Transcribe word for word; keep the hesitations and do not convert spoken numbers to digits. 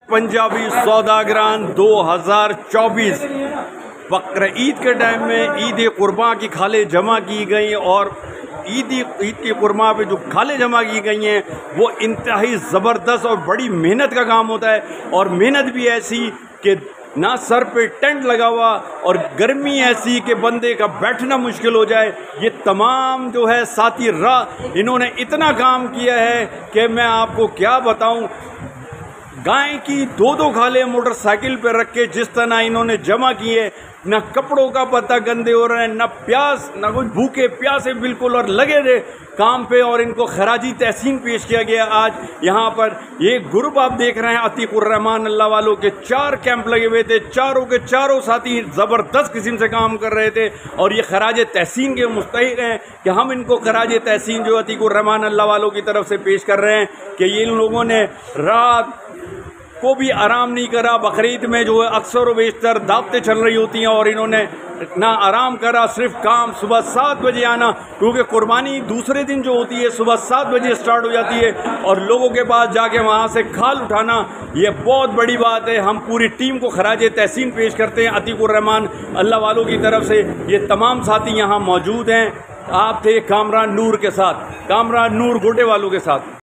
पंजाबी सौदागरान दो हज़ार चौबीस बकर ईद के टाइम में ईद कुर्बान की खाले जमा की गई और ईद ईद की कुर्बान पे जो खाले जमा की गई हैं वो इंतहाई ज़बरदस्त और बड़ी मेहनत का काम होता है। और मेहनत भी ऐसी कि ना सर पे टेंट लगा हुआ और गर्मी ऐसी कि बंदे का बैठना मुश्किल हो जाए। ये तमाम जो है साथी राह इन्होंने इतना काम किया है कि मैं आपको क्या बताऊं। गाय की दो दो खाले मोटरसाइकिल पे रख के जिस तरह इन्होंने जमा किए, न कपड़ों का पता गंदे हो रहे हैं, न प्यास, न कुछ भूखे प्यासे बिल्कुल, और लगे रहे काम पे। और इनको खराजी तहसीन पेश किया गया आज यहाँ पर। ये ग्रुप आप देख रहे हैं अतीकुर रहमान अल्लाह वालों के, चार कैंप लगे हुए थे, चारों के चारों साथी ज़बरदस्त किस्म से काम कर रहे थे और ये खराज तहसीन के मुस्तहिक हैं कि हम इनको खराज तहसीन जो अतीकुर रहमान अल्लाह वालों की तरफ से पेश कर रहे हैं कि ये इन लोगों ने रात को भी आराम नहीं करा। बकरीद में जो है अक्सर व बेशतर दावतें चल रही होती हैं और इन्होंने ना आराम करा, सिर्फ काम। सुबह सात बजे आना, क्योंकि कुर्बानी दूसरे दिन जो होती है सुबह सात बजे स्टार्ट हो जाती है और लोगों के पास जाके वहाँ से खाल उठाना ये बहुत बड़ी बात है। हम पूरी टीम को खराज तहसीन पेश करते हैं अतीकुर रहमान अल्लाह वालों की तरफ से। ये तमाम साथी यहाँ मौजूद हैं। आप थे कामरान नूर के साथ, कामरान नूर गोटे वालों के साथ।